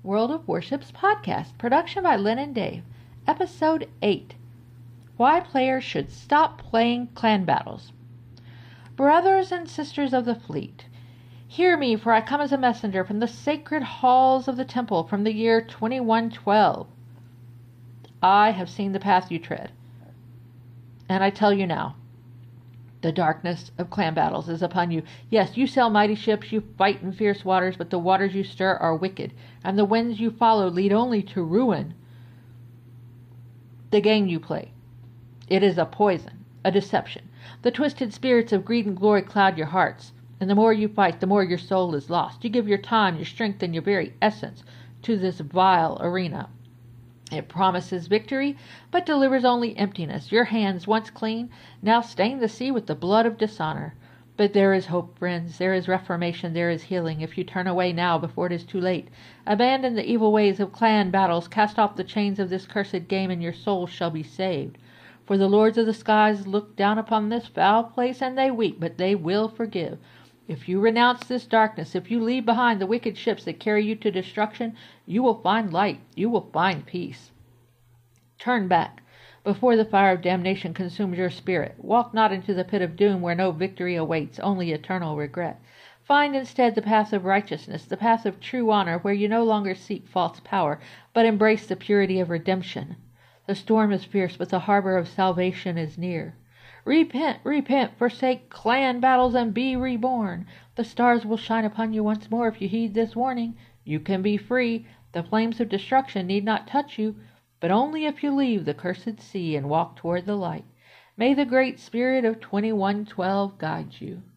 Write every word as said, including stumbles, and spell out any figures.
World of Worship's podcast, production by Lynn Dave, episode eight, Why Players Should Stop Playing Clan Battles. Brothers and sisters of the fleet, hear me, for I come as a messenger from the sacred halls of the temple from the year twenty-one twelve. I have seen the path you tread, and I tell you now, the darkness of clan battles is upon you. Yes, you sail mighty ships, you fight in fierce waters, but the waters you stir are wicked, and the winds you follow lead only to ruin. The game you play, it is a poison, a deception. The twisted spirits of greed and glory cloud your hearts, and the more you fight, the more your soul is lost. You give your time, your strength, and your very essence to this vile arena. It promises victory, but delivers only emptiness. Your hands, once clean, now stain the sea with the blood of dishonor. But there is hope, friends. There is reformation. There is healing. If you turn away now before it is too late, abandon the evil ways of clan battles, cast off the chains of this cursed game, and your soul shall be saved. For the lords of the skies look down upon this foul place, and they weep, but they will forgive. If you renounce this darkness, if you leave behind the wicked ships that carry you to destruction, you will find light, you will find peace. Turn back, before the fire of damnation consumes your spirit. Walk not into the pit of doom where no victory awaits, only eternal regret. Find instead the path of righteousness, the path of true honor, where you no longer seek false power, but embrace the purity of redemption. The storm is fierce, but the harbor of salvation is near. Repent, repent, forsake clan battles, and be reborn. The stars will shine upon you once more if you heed this warning. You can be free. The flames of destruction need not touch you, but only if you leave the cursed sea and walk toward the light. May the great spirit of twenty-one twelve guide you.